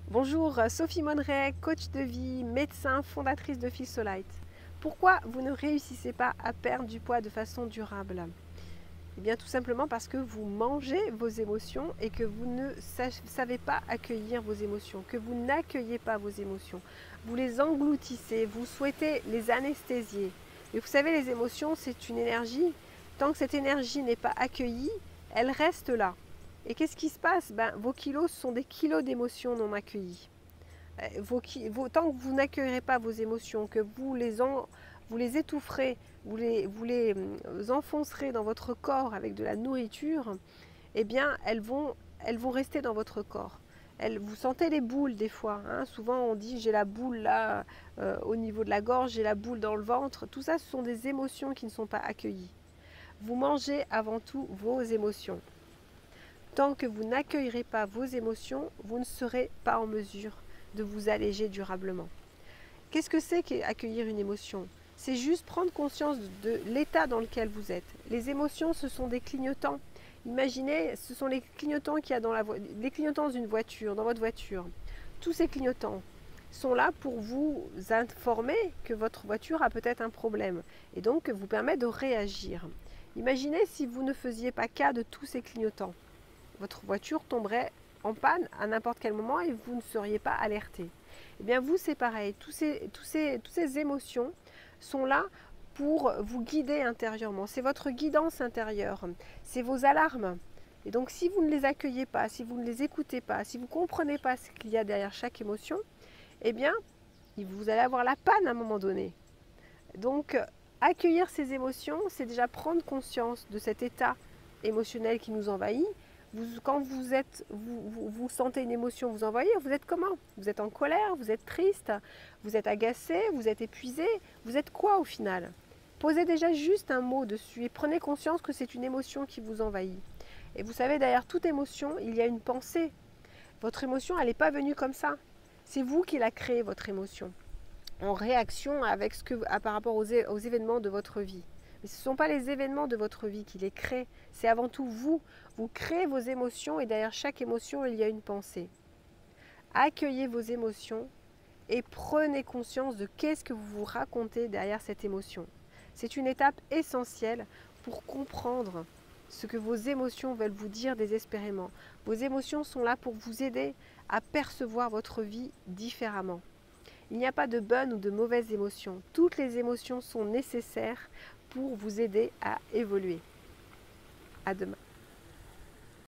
Bonjour, Sophie Monneray, coach de vie, médecin, fondatrice de Feel So Light. Pourquoi vous ne réussissez pas à perdre du poids de façon durable? Eh bien tout simplement parce que vous mangez vos émotions et que vous ne savez pas accueillir vos émotions, que vous n'accueillez pas vos émotions. Vous les engloutissez, vous souhaitez les anesthésier. Mais vous savez, les émotions, c'est une énergie. Tant que cette énergie n'est pas accueillie, elle reste là. Et qu'est-ce qui se passe? Vos kilos sont des kilos d'émotions non accueillies. Tant que vous n'accueillerez pas vos émotions, que vous les étoufferez, vous les enfoncerez dans votre corps avec de la nourriture, eh bien elles vont rester dans votre corps. Vous sentez les boules des fois, hein. Souvent on dit j'ai la boule là au niveau de la gorge, j'ai la boule dans le ventre. Tout ça, ce sont des émotions qui ne sont pas accueillies. Vous mangez avant tout vos émotions. Tant que vous n'accueillerez pas vos émotions, vous ne serez pas en mesure de vous alléger durablement. Qu'est-ce que c'est qu'accueillir une émotion? C'est juste prendre conscience de l'état dans lequel vous êtes. Les émotions, ce sont des clignotants. Imaginez, ce sont les clignotants qu'il y a dans les clignotants d'une voiture, dans votre voiture. Tous ces clignotants sont là pour vous informer que votre voiture a peut-être un problème et donc vous permet de réagir. Imaginez si vous ne faisiez pas cas de tous ces clignotants. Votre voiture tomberait en panne à n'importe quel moment et vous ne seriez pas alerté. Eh bien vous, c'est pareil. Toutes ces émotions sont là pour vous guider intérieurement. C'est votre guidance intérieure. C'est vos alarmes. Et donc si vous ne les accueillez pas, si vous ne les écoutez pas, si vous ne comprenez pas ce qu'il y a derrière chaque émotion, eh bien vous allez avoir la panne à un moment donné. Donc accueillir ces émotions, c'est déjà prendre conscience de cet état émotionnel qui nous envahit. Quand vous sentez une émotion vous envahir, vous êtes comment? Vous êtes en colère, vous êtes triste, vous êtes agacé, vous êtes épuisé. Vous êtes quoi au final? Posez déjà juste un mot dessus et prenez conscience que c'est une émotion qui vous envahit. Et vous savez, derrière toute émotion, il y a une pensée. Votre émotion, elle n'est pas venue comme ça. C'est vous qui la créez, votre émotion, en réaction avec par rapport aux événements de votre vie. Mais ce ne sont pas les événements de votre vie qui les créent, c'est avant tout vous. Vous créez vos émotions et derrière chaque émotion, il y a une pensée. Accueillez vos émotions et prenez conscience de qu'est-ce que vous vous racontez derrière cette émotion. C'est une étape essentielle pour comprendre ce que vos émotions veulent vous dire désespérément. Vos émotions sont là pour vous aider à percevoir votre vie différemment. Il n'y a pas de bonnes ou de mauvaises émotions. Toutes les émotions sont nécessaires pour vous aider à évoluer. À demain.